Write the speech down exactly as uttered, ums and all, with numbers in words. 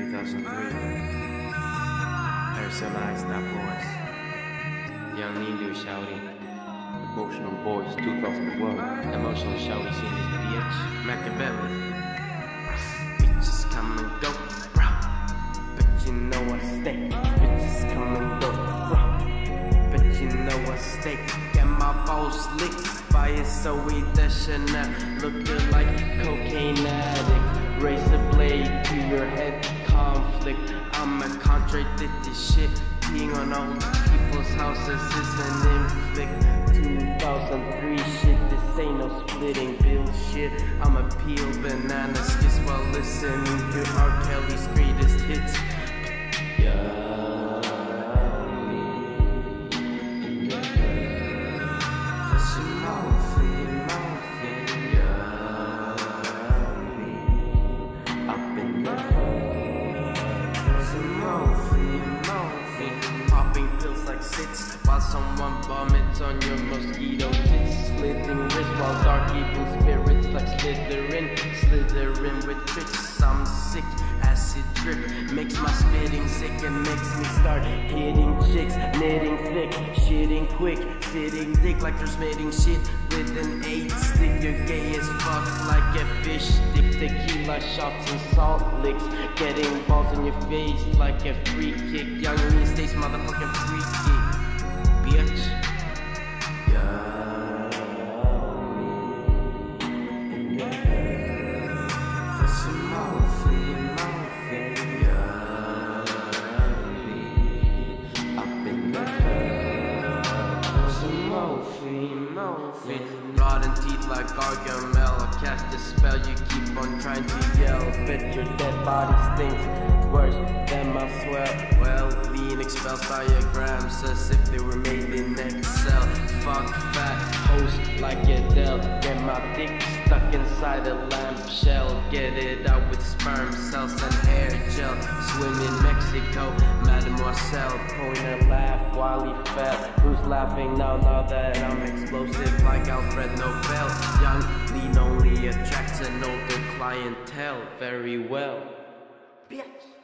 two thousand three. Personalized that voice. Young Leandoer shawty. Emotional Boys two thousand one. Emotional shawty in this bitch. Makaveli. Bitches come and go, bruh. But you know I stay. Bitches come and go, bruh. But you know I stay. Get my balls licked by a Zooey Deschanel. Looking like a cocaine addict. Razor blade to your head, conflict. I'm a contradicted shit. Peeing on old people's houses is an inflict. two thousand three shit, this ain't no splitting bill shit. I'ma peel banana skids while listening to R. Kelly's greatest hits. Yeah. Popping pills like sits while someone vomits on your mosquito tits. Slitting wrist while dark evil spirits like Slytherin. Slithering with tricks, I'm sick. Acid drip makes my spitting sick and makes me start hitting chicks. Knitting thick, shitting quick, fitting dick like they're spitting shit with an eight stick. You're gay as fuck like a fish stick. Tequila shots and salt licks, getting balls in your face like a free kick. Young Lean stays motherfucking free kick, bitch. Yeah. Morphine, morphine. Rotten teeth like Gargamel. I cast a spell, you keep on trying to yell. Bet your dead body stinks worse than my sweat. Well, lean expels diagrams as if they were made in Excel. Fuck fat host like Adele. Get my dick stuck inside a lamp shell. Get it out with sperm cells and hair gel. Swim in Mexico, Mademoiselle. Pointer laugh while he fell. Who's laughing now, now that I'm explosive like Alfred Nobel? Young Lean only attracts an older clientele very well. Bitch.